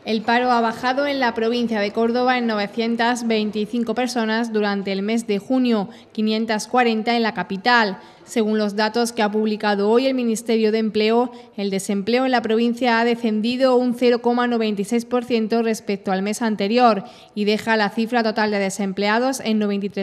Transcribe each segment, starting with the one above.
El paro ha bajado en la provincia de Córdoba en 925 personas durante el mes de junio, 540 en la capital. Según los datos que ha publicado hoy el Ministerio de Empleo, el desempleo en la provincia ha descendido un 0,96% respecto al mes anterior y deja la cifra total de desempleados en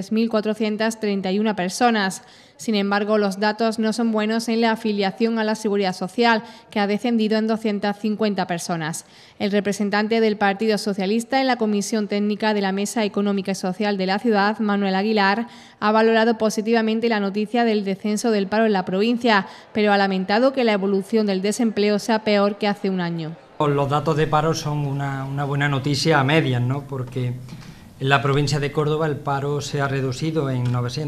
93.431 personas. Sin embargo, los datos no son buenos en la afiliación a la Seguridad Social, que ha descendido en 250 personas. El representante del Partido Socialista en la Comisión Técnica de la Mesa Económica y Social de la ciudad, Manuel Aguilar, ha valorado positivamente la noticia del descenso del paro en la provincia, pero ha lamentado que la evolución del desempleo sea peor que hace un año. Los datos de paro son una buena noticia a medias, ¿no? Porque en la provincia de Córdoba el paro se ha reducido en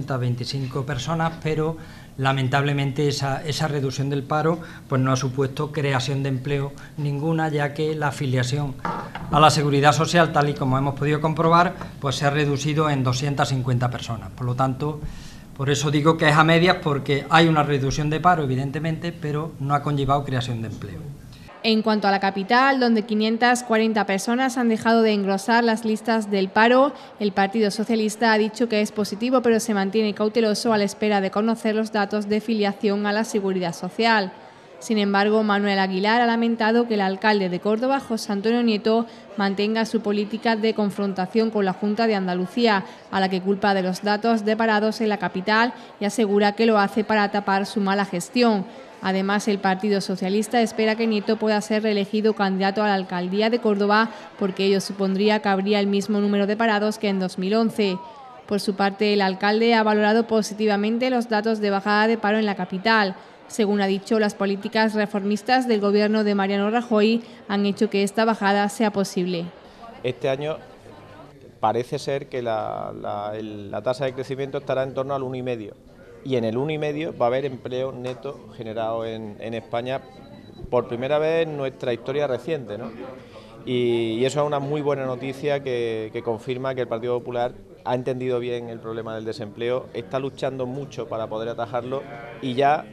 925 personas, pero lamentablemente esa reducción del paro pues no ha supuesto creación de empleo ninguna, ya que la afiliación a la Seguridad Social, tal y como hemos podido comprobar, pues se ha reducido en 250 personas. Por lo tanto, por eso digo que es a medias, porque hay una reducción de paro, evidentemente, pero no ha conllevado creación de empleo. En cuanto a la capital, donde 540 personas han dejado de engrosar las listas del paro, el Partido Socialista ha dicho que es positivo, pero se mantiene cauteloso a la espera de conocer los datos de filiación a la Seguridad Social. Sin embargo, Manuel Aguilar ha lamentado que el alcalde de Córdoba, José Antonio Nieto, mantenga su política de confrontación con la Junta de Andalucía, a la que culpa de los datos de parados en la capital y asegura que lo hace para tapar su mala gestión. Además, el Partido Socialista espera que Nieto pueda ser reelegido candidato a la alcaldía de Córdoba, porque ello supondría que habría el mismo número de parados que en 2011. Por su parte, el alcalde ha valorado positivamente los datos de bajada de paro en la capital. Según ha dicho, las políticas reformistas del gobierno de Mariano Rajoy han hecho que esta bajada sea posible. Este año parece ser que la tasa de crecimiento estará en torno al 1,5%. Y en el 1,5% va a haber empleo neto generado en España por primera vez en nuestra historia reciente, ¿no? Y eso es una muy buena noticia que confirma que el Partido Popular ha entendido bien el problema del desempleo, está luchando mucho para poder atajarlo y ya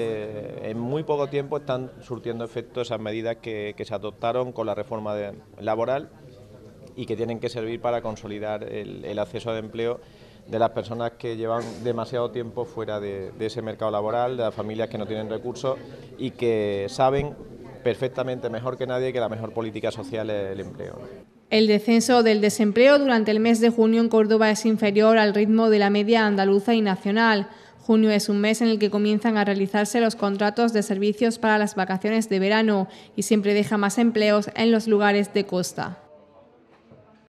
en muy poco tiempo están surtiendo efecto esas medidas que se adoptaron con la reforma laboral y que tienen que servir para consolidar el acceso al empleo de las personas que llevan demasiado tiempo fuera de ese mercado laboral, de las familias que no tienen recursos y que saben perfectamente, mejor que nadie, que la mejor política social es el empleo. El descenso del desempleo durante el mes de junio en Córdoba es inferior al ritmo de la media andaluza y nacional. Junio es un mes en el que comienzan a realizarse los contratos de servicios para las vacaciones de verano y siempre deja más empleos en los lugares de costa.